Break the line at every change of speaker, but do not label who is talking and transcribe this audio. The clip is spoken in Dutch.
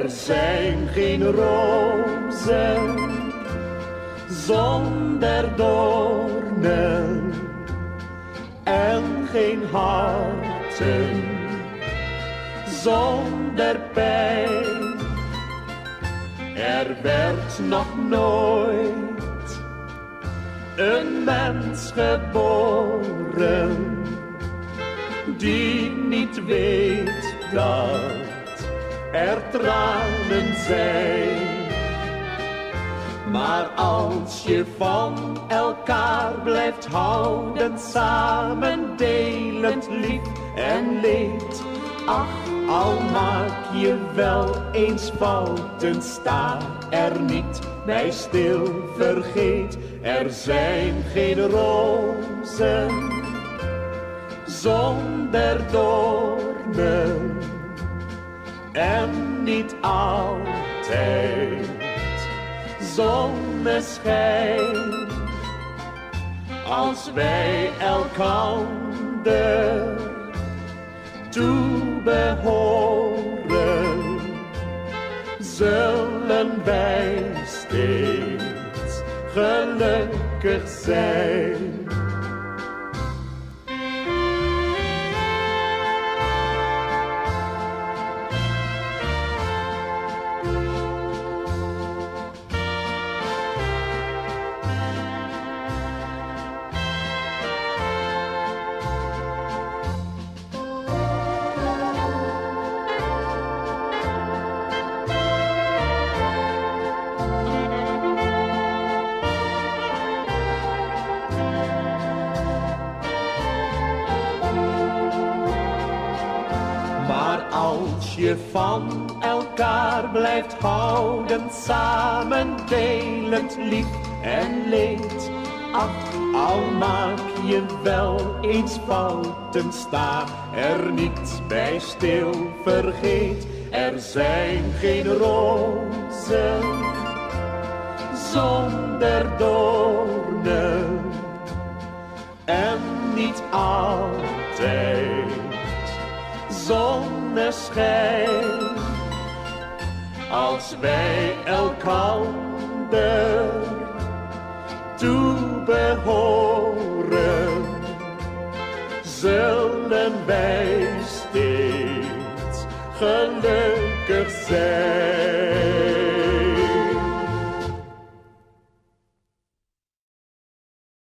Er zijn geen rozen zonder doornen en geen harten zonder pijn. Er werd nog nooit een mens geboren die niet weet dat er tranen zijn. Maar als je van elkaar blijft houden, samen delend lief en leed, ach, al maak je wel eens fouten, sta er niet bij stil, vergeet, er zijn geen rozen zonder doornen en niet altijd zonneschijn. Als wij elkander toebehoren, zullen wij steeds gelukkig zijn. Als je van elkaar blijft houden, samen delend lief en leed, ach, al maak je wel eens fouten, sta er niet bij stil, vergeet, er zijn geen rozen zonder doornen en niet altijd zonneschijn. Als wij elkander toebehoren, zullen wij steeds gelukkig zijn.